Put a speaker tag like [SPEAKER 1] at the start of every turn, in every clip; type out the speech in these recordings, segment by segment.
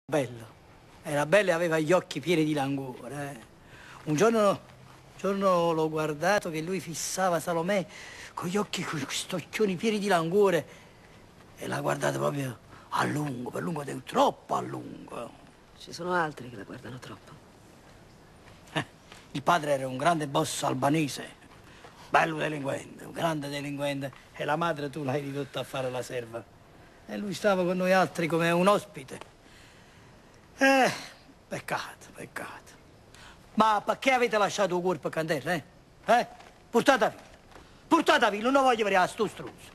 [SPEAKER 1] Bello. Era bello e aveva gli occhi pieni di languore. Un giorno l'ho guardato che lui fissava Salomè con gli occhi, con questi occhioni pieni di languore e l'ha guardata proprio a lungo, per lungo tempo, troppo a lungo.
[SPEAKER 2] Ci sono altri che la guardano troppo.
[SPEAKER 1] Il padre era un grande boss albanese, bello delinquente, un grande delinquente, e la madre tu l'hai ridotta a fare la serva. E lui stava con noi altri come un ospite. Peccato, peccato. Ma perché avete lasciato il corpo a candela, eh? Portate via. Portate via, non lo voglio vedere a sto struzzo.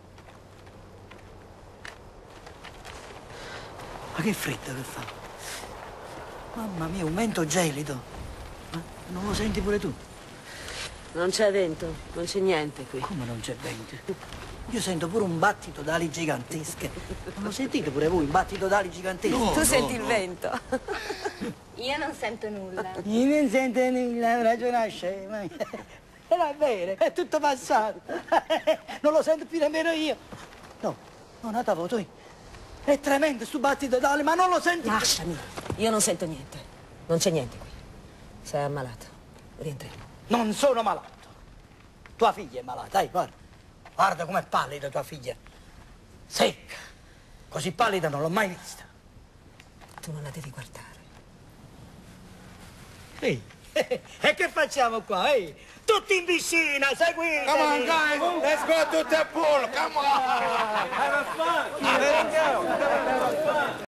[SPEAKER 1] Ma che freddo che fa. Mamma mia, un vento gelido. Non lo senti pure tu?
[SPEAKER 2] Non c'è vento, non c'è niente qui.
[SPEAKER 1] Come non c'è vento? Io sento pure un battito d'ali gigantesche. Non lo sentite pure voi, un battito d'ali gigantesche?
[SPEAKER 2] No, tu senti il vento.
[SPEAKER 3] Io non sento nulla.
[SPEAKER 1] Io non sento nulla, ragiona scema. Era vero, è tutto passato. Non lo sento più nemmeno io. No, non andavo tu. È tremendo sto battito d'ali, ma non lo senti.
[SPEAKER 2] Lasciami, io non sento niente. Non c'è niente qui. Sei ammalato. Rientriamo.
[SPEAKER 1] Non sono malato. Tua figlia è malata, dai, guarda. Guarda com'è pallida tua figlia. Secca. Così pallida non l'ho mai vista.
[SPEAKER 2] Tu non la devi guardare.
[SPEAKER 1] Ehi, e che facciamo qua, Tutti in piscina, seguite!
[SPEAKER 4] Come on, guys, let's go to the pool, come on!
[SPEAKER 1] Have fun!